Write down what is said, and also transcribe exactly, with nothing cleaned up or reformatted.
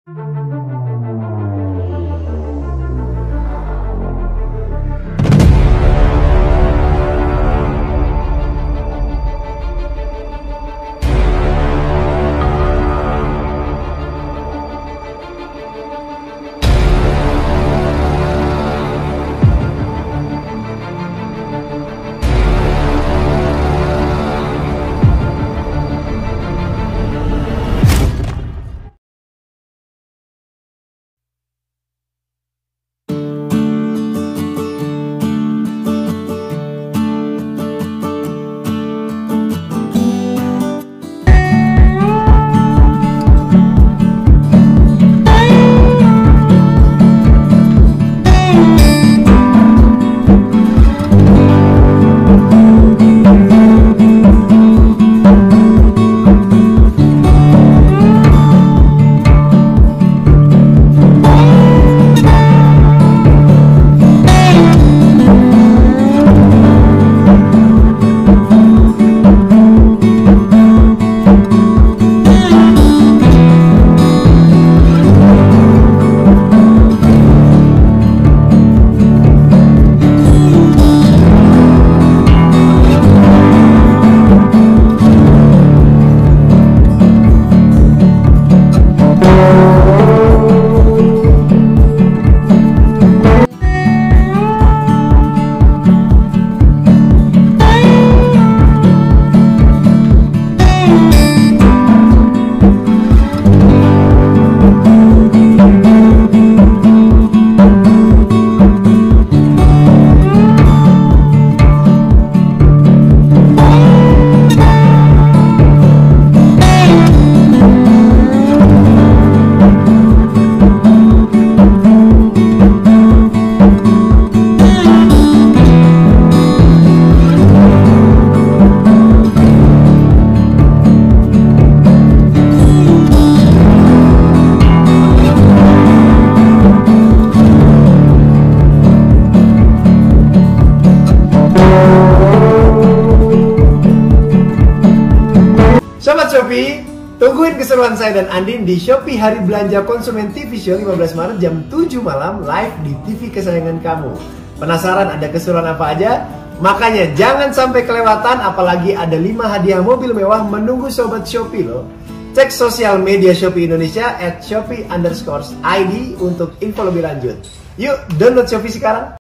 Sobat Shopee, tungguin keseruan saya dan Andin di Shopee Hari Belanja Konsumen T V Show lima belas Maret jam tujuh malam live di T V kesayangan kamu. Penasaran ada keseruan apa aja? Makanya jangan sampai kelewatan, apalagi ada lima hadiah mobil mewah menunggu Sobat Shopee loh. Cek sosial media Shopee Indonesia at shopee underscore id untuk info lebih lanjut. Yuk download Shopee sekarang.